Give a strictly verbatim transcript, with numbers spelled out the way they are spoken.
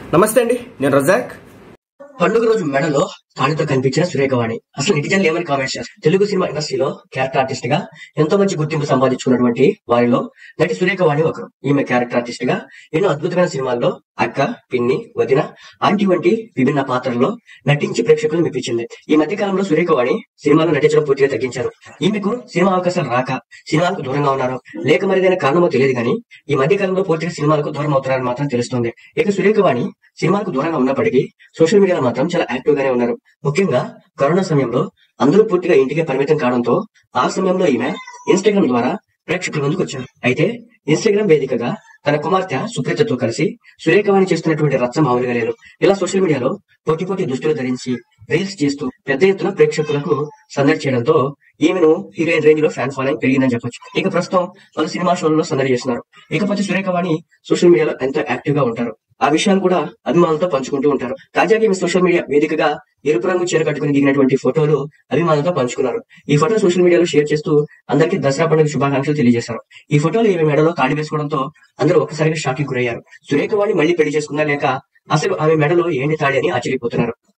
నమస్తే అండి, నేను రజాక్. పండుగ రోజు మెడలో తాళితో కనిపించిన సురేఖవాణి అసలు నెటిజన్లు ఏమని కామెంట్స్ చేస్తారు. తెలుగు సినిమా ఇండస్ట్రీలో క్యారెక్టర్ ఆర్టిస్ట్ గా ఎంతో మంచి గుర్తింపు సంపాదించుకున్నటువంటి వారిలో నటి సురేఖవాణి ఒకరు. ఈమె క్యారెక్టర్ ఆర్టిస్ట్ గా ఎన్నో అద్భుతమైన సినిమాల్లో అక్క, పిన్ని, వదిన, ఆంటీ వంటి విభిన్న పాత్రల్లో నటించి ప్రేక్షకులు మెప్పించింది. ఈ మధ్య కాలంలో సురేఖవాణి సినిమాలో నటించడం పూర్తిగా తగ్గించారు. ఈమెకు సినిమా అవకాశాలు రాక సినిమాలకు దూరంగా ఉన్నారు, లేక మరిదైన కారణమో తెలియదు కానీ ఈ మధ్య కాలంలో పూర్తిగా సినిమాలకు దూరం అవుతున్నారని మాత్రం తెలుస్తోంది. ఇక సురేఖవాణి సినిమాలకు దూరంగా ఉన్నప్పటికీ సోషల్ మీడియాలో మాత్రం చాలా యాక్టివ్ గానే ఉన్నారు. ముఖ్యంగా కరోనా సమయంలో అందరూ పూర్తిగా ఇంటికే పరిమితం కావడంతో ఆ సమయంలో ఈమె ఇన్స్టాగ్రామ్ ద్వారా ప్రేక్షకుల ముందుకు వచ్చారు. అయితే ఇన్స్టాగ్రామ్ వేదికగా తన కుమార్తె సుప్రీతతో కలిసి సురేఖవాణి చేస్తున్నటువంటి రచ్చ మామూలుగా లేదు. ఇలా సోషల్ మీడియాలో పోటీ పోటీ దుస్తులు ధరించి రీల్స్ చేస్తూ పెద్ద ఎత్తున ప్రేక్షకులకు సందడి చేయడంతో ఈమెను హీరోయిన్ రేంజ్ లో ఫ్యాన్ ఫాలోయింగ్ పెరిగిందని చెప్పొచ్చు. ఇక ప్రస్తుతం పలు సినిమా షోలలో సందడి చేస్తున్నారు. ఇకపోతే సురేఖవాణి సోషల్ మీడియాలో ఎంతో యాక్టివ్ గా ఉంటారు. ఆ విషయాలు కూడా అభిమానులతో పంచుకుంటూ ఉంటారు. తాజాగా ఈమె సోషల్ మీడియా వేదికగా ఎరుపు రంగు చీర కట్టుకుని దిగినటువంటి ఫోటోలు అభిమానులతో పంచుకున్నారు. ఈ ఫోటో సోషల్ మీడియాలో షేర్ చేస్తూ అందరికీ దసరా పండుగ శుభాకాంక్షలు తెలియజేశారు. ఈ ఫోటోలు ఈమె మెడలో తాళి వేసుకోవడంతో అందరూ ఒక్కసారిగా షాకింగ్ గురయ్యారు. సురేఖవాణి మళ్లీ పెళ్లి చేసుకుందా లేక అసలు ఆమె మెడలో ఏంటి తాళి అని ఆశ్చర్యపోతున్నారు.